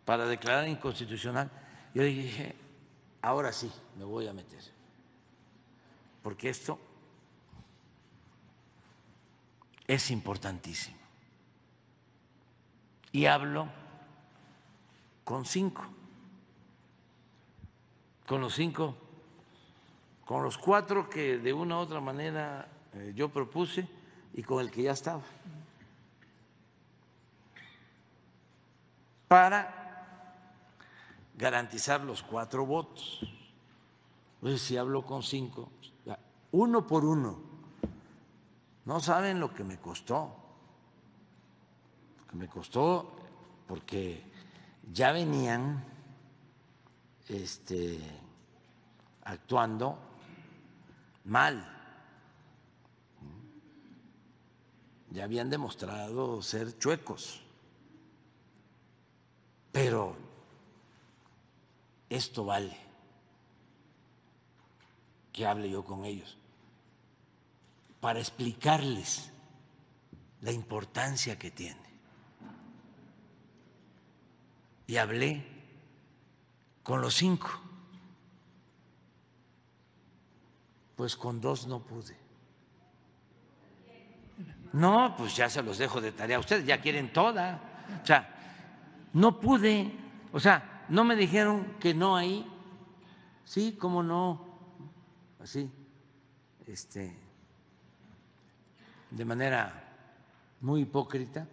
para declarar inconstitucional. Yo dije, ahora sí me voy a meter, porque esto es importantísimo. Y hablo con los 4 que de una u otra manera yo propuse y con el que ya estaba, para garantizar los 4 votos. Entonces, si hablo con 5, uno por uno, no saben lo que me costó. Me costó porque ya venían actuando mal, ya habían demostrado ser chuecos, pero esto vale que hable yo con ellos para explicarles la importancia que tiene. Y hablé con los 5, pues con 2 no pude. No, pues ya se los dejo de tarea. Ustedes ya quieren toda. O sea, no pude. O sea, no me dijeron que no ahí. Sí, cómo no. Así, de manera muy hipócrita.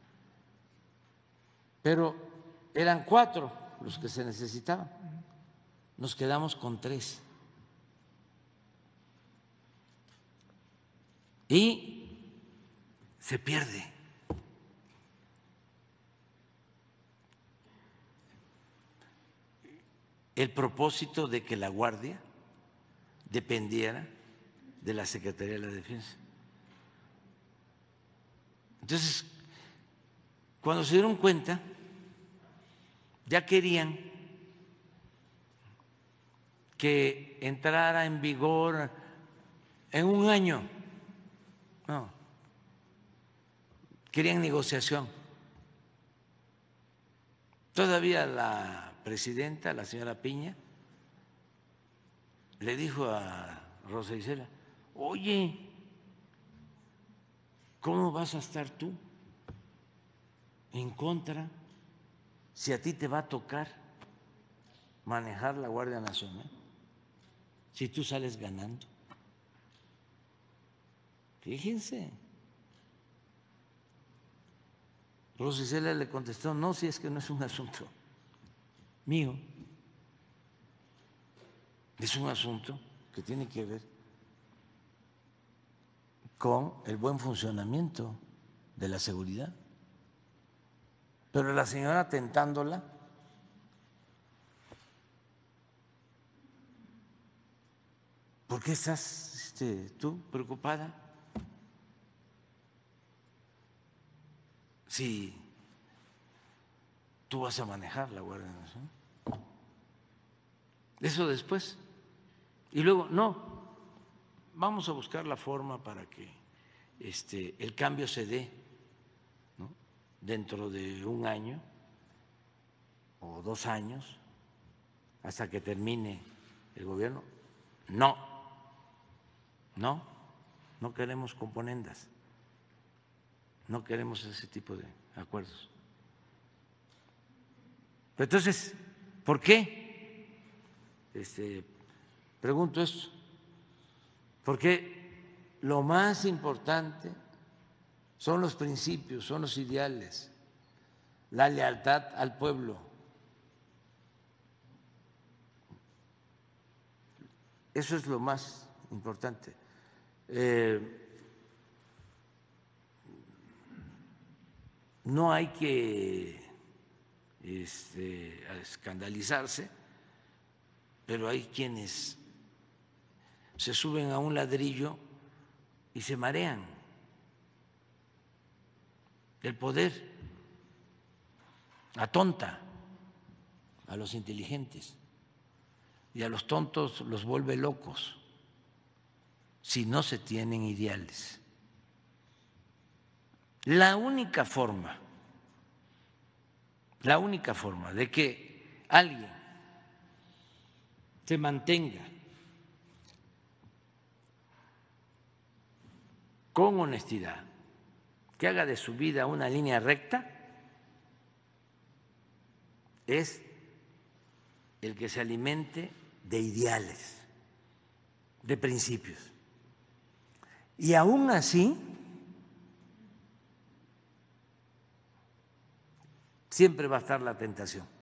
Pero eran 4 los que se necesitaban. Nos quedamos con 3. Y se pierde. El propósito de que la Guardia dependiera de la Secretaría de la Defensa. Entonces, cuando se dieron cuenta, ya querían que entrara en vigor en un año. No, querían negociación. Todavía la presidenta, la señora Piña, le dijo a Rosa Isela, oye, ¿cómo vas a estar tú en contra si a ti te va a tocar manejar la Guardia Nacional? Si tú sales ganando. Fíjense. Rosa Isela le contestó, no, si es que no es un asunto mío, es un asunto que tiene que ver con el buen funcionamiento de la seguridad. Pero la señora tentándola, ¿por qué estás tú preocupada? Si tú vas a manejar la Guardia Nacional. Eso después. Y luego, no, vamos a buscar la forma para que el cambio se dé, ¿no?, dentro de un año o 2 años, hasta que termine el gobierno. No queremos componendas, no queremos ese tipo de acuerdos. Pero entonces, ¿por qué? Pregunto esto, porque lo más importante son los principios, son los ideales, la lealtad al pueblo. Eso es lo más importante. No hay que escandalizarse, pero hay quienes se suben a un ladrillo y se marean. El poder atonta a los inteligentes y a los tontos los vuelve locos si no se tienen ideales. La única forma la única forma de que alguien se mantenga con honestidad, que haga de su vida una línea recta, es el que se alimente de ideales, de principios. Y aún así, siempre va a estar la tentación